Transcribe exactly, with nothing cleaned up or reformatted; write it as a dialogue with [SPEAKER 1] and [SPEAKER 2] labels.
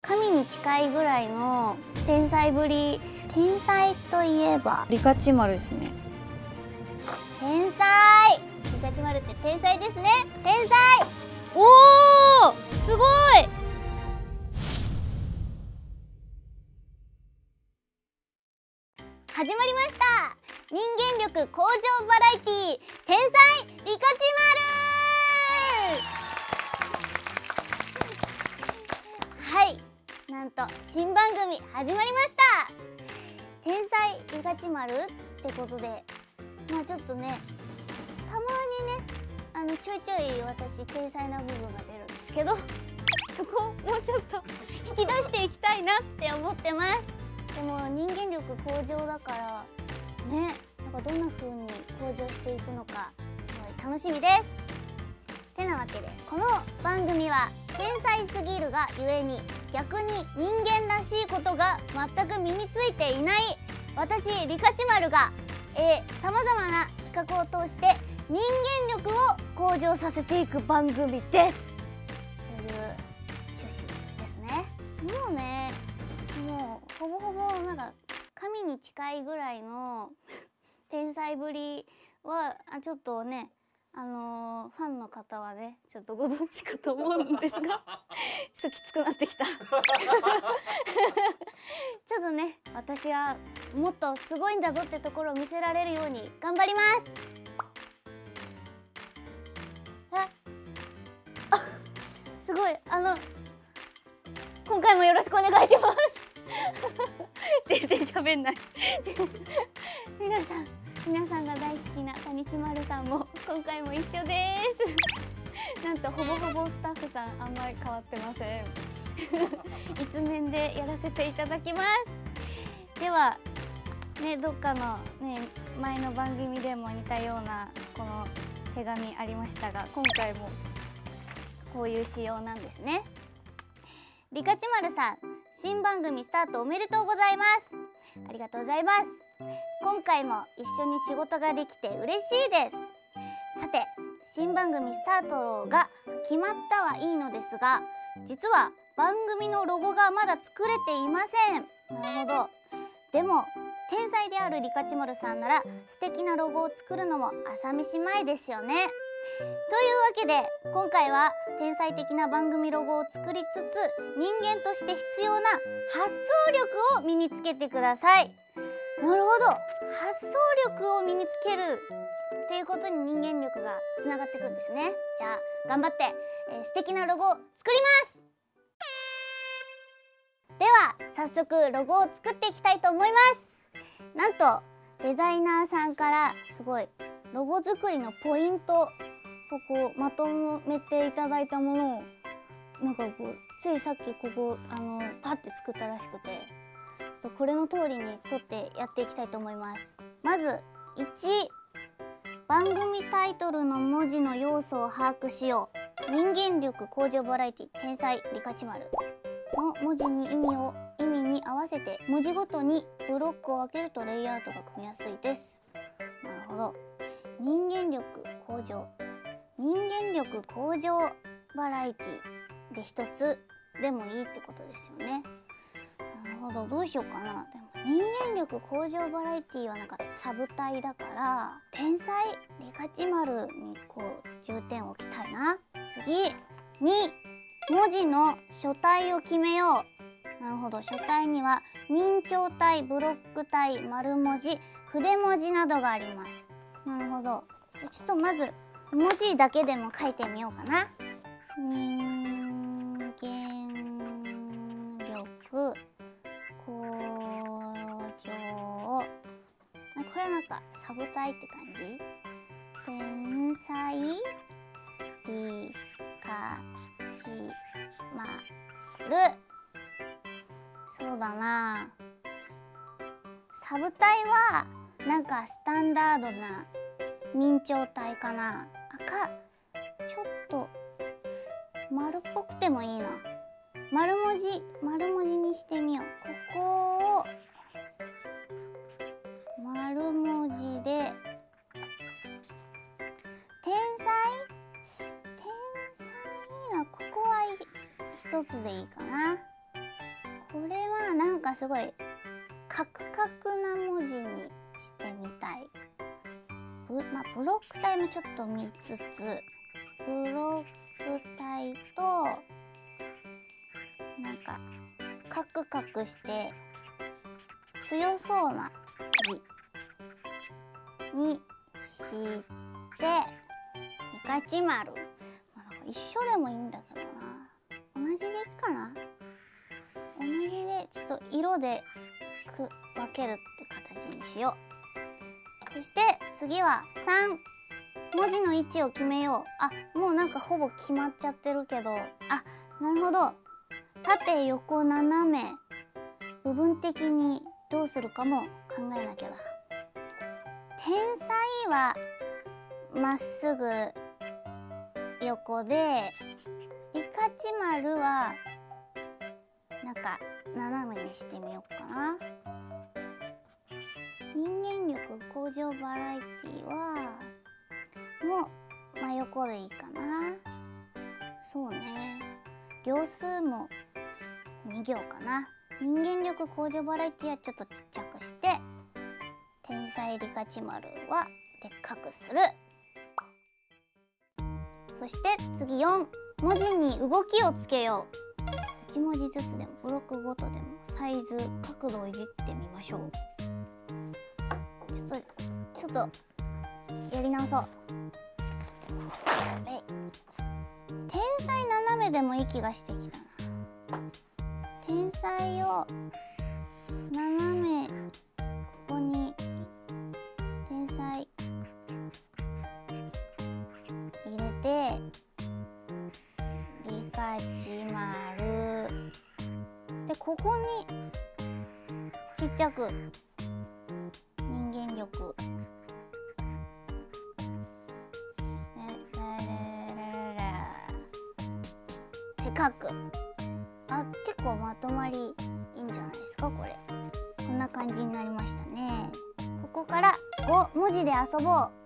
[SPEAKER 1] 神に近いぐらいの天才ぶり。天才といえばリカチマルですね。天才、リカチマルって天才ですね。天才。おお、すごい。始まりました。人間力向上バラエティー天才リカチマル。はい、なんと新番組始まりました。天才リカチマルってことで、まあちょっとね、たまにね、あのちょいちょい私天才な部分が出るんですけど、そこをもうちょっと引き出していきたいなって思ってます。でも人間力向上だからね、なんかどんな風に向上していくのかすごい楽しみです。てなわけで、この番組は天才すぎるがゆえに逆に人間らしいことが全く身についていない私リカチマルがさまざまな企画を通して人間力を向上させていく番組です。そういう趣旨ですね。もうね、もうほぼほぼなんか神に近いぐらいの天才ぶりはあちょっとね、あのー、ファンの方はねちょっとご存知かと思うんですがちょっときつくなってきたちょっとね、私はもっとすごいんだぞってところを見せられるように頑張ります。あすごい、あの今回もよろしくお願いします全然喋んない皆さん皆さんが大好きな谷地丸さんも今回も一緒ですなんとほぼほぼスタッフさんあんまり変わってません一面でやらせていただきます。ではね、どっかのね前の番組でも似たようなこの手紙ありましたが、今回もこういう仕様なんですね。リカチマルさん、新番組スタートおめでとうございます。ありがとうございます。今回も一緒に仕事ができて嬉しいです。さて、新番組スタートが決まったはいいのですが、実は番組のロゴがまだ作れていません。なるほど。でも天才であるリカチマルさんなら素敵なロゴを作るのも朝飯前ですよね。というわけで今回は天才的な番組ロゴを作りつつ、人間として必要な発想力を身につけてください。なるほど、発想力を身につけるっていうことに人間力がつながっていくんですね。じゃあ頑張って、えー、素敵なロゴを作ります。では早速ロゴを作っていきたいと思います。なんとデザイナーさんからすごいロゴ作りのポイントをこうまとめていただいたものを、なんかこうついさっきここあのパッて作ったらしくて、ちょっとこれの通りに沿ってやっていきたいと思います。まずいち、番組タイトルの文字の要素を把握しよう。人間力向上バラエティ天才リカチマルの文字に意味を意味に合わせて文字ごとにブロックを分けるとレイアウトが組みやすいです。なるほど。人間力向上、人間力向上バラエティで一つでもいいってことですよね。なるほど、どうしようかな。でも人間力向上バラエティはなんかサブ隊だから天才リカチマルにこう重点を置きたいな。次に文字の書体を決めよう。なるほど、書体には明朝体、ブロック体、丸文字、筆文字などがあります。なるほど。じゃあちょっとまず文字だけでも書いてみようかな。人間力向上、これなんかサブ体って感じ。天才リカチマル、そうだな。サブ体はなんかスタンダードな明朝体かな。赤ちょっと丸っぽくてもいいな。丸文字丸文字にしてみよう。ここを丸文字で天才天才な、ここは一つでいいかな。 これはなんかすごいカクカクな文字にしてみたい。ブ、まあ、ブロック体もちょっと見つつ、ブロック体となんかカクカクして強そうな字にしてピカチマル、まあ、なんか一緒でもいいんだけどな。同じでいいかな。同じでちょっと色でく分けるって形にしよう。そして次はさん、文字の位置を決めよう。あ、もうなんかほぼ決まっちゃってるけど、あ、なるほど。縦横斜め部分的にどうするかも考えなきゃだ。天才はまっすぐ横で、リカチマルはなんか斜めにしてみようかな。人間力向上バラエティはもう真横でいいかな。そうね、行数もに行かな。人間力向上バラエティはちょっとちっちゃくして、天才リカチマルはでっかくする。そして次よん、文字に動きをつけよう。いち文字ずつでもブロックごとでもサイズ角度をいじってみましょう。ちょっとちょっとやり直そう。え天才斜めでもいい気がしてきたな。天才を斜め、ここに天才入れて、リカチマルで、ここにちっちゃく人間力でかく、あ、結構まとまりいいんじゃないですかこれ。こんな感じになりましたね。ここからご文字で遊ぼう。